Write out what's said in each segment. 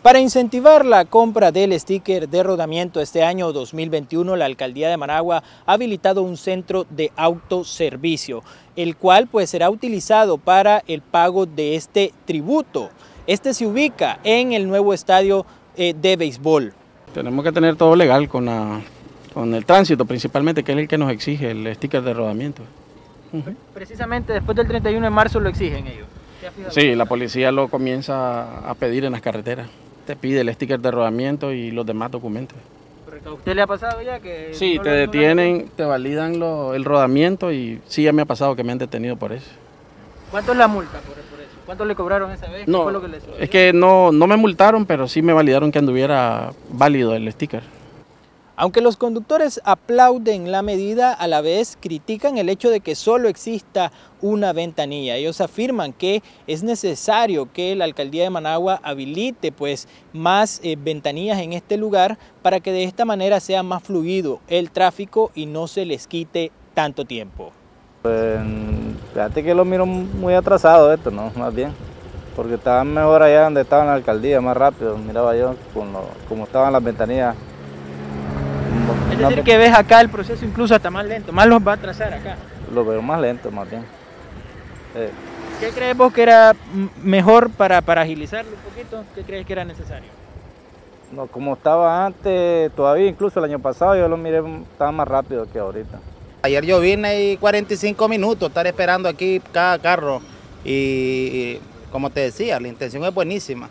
Para incentivar la compra del sticker de rodamiento este año 2021, la Alcaldía de Managua ha habilitado un centro de autoservicio, el cual será utilizado para el pago de este tributo. Este se ubica en el nuevo estadio de béisbol. Tenemos que tener todo legal con el tránsito principalmente, que es el que nos exige el sticker de rodamiento. Precisamente después del 31 de marzo lo exigen ellos. Sí, la policía lo comienza a pedir en las carreteras. Te pide el sticker de rodamiento y los demás documentos. ¿A usted le ha pasado ya que...? Sí, te detienen, te validan el rodamiento y sí, ya me ha pasado que me han detenido por eso. ¿Cuánto es la multa por eso? ¿Cuánto le cobraron esa vez? No, ¿Qué fue lo que le sucedió? Es que no me multaron, pero sí me validaron que anduviera válido el sticker. Aunque los conductores aplauden la medida, a la vez critican el hecho de que solo exista una ventanilla. Ellos afirman que es necesario que la Alcaldía de Managua habilite más ventanillas en este lugar para que de esta manera sea más fluido el tráfico y no se les quite tanto tiempo. Pues, fíjate que lo miro muy atrasado esto, ¿no? Más bien, porque estaban mejor allá donde estaba en la alcaldía, más rápido, miraba yo como estaban las ventanillas. Es decir, que ves acá el proceso incluso hasta más lento, más los va a atrasar acá. Lo veo más lento, más bien. ¿Qué crees vos que era mejor para agilizarlo un poquito? ¿Qué crees que era necesario? No, como estaba antes, todavía incluso el año pasado yo lo miré, estaba más rápido que ahorita. Ayer yo vine y 45 minutos estar esperando aquí cada carro y como te decía, la intención es buenísima,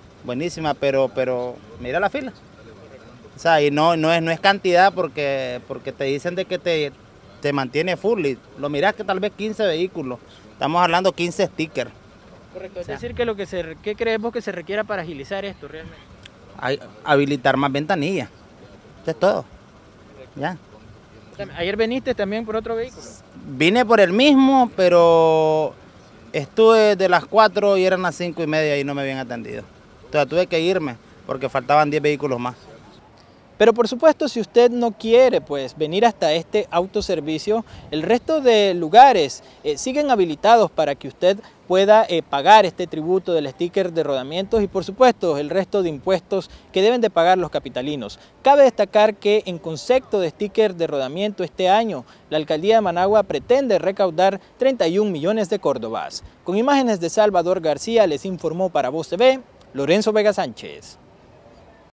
pero mira la fila. O sea, y no es cantidad porque te dicen de que te mantiene full y lo miras que tal vez 15 vehículos, estamos hablando 15 stickers. Correcto, es decir, que ¿qué crees vos que se requiera para agilizar esto realmente? Habilitar más ventanillas, esto es todo. Ya. ¿Ayer viniste también por otro vehículo? Vine por el mismo, pero estuve de las 4 y eran las 5:30 y no me habían atendido. Entonces tuve que irme porque faltaban 10 vehículos más. Pero por supuesto, si usted no quiere venir hasta este autoservicio, el resto de lugares siguen habilitados para que usted pueda pagar este tributo del sticker de rodamientos y por supuesto el resto de impuestos que deben de pagar los capitalinos. Cabe destacar que en concepto de sticker de rodamiento este año, la Alcaldía de Managua pretende recaudar 31 millones de córdobas. Con imágenes de Salvador García les informó para Voz TV, Lorenzo Vega Sánchez.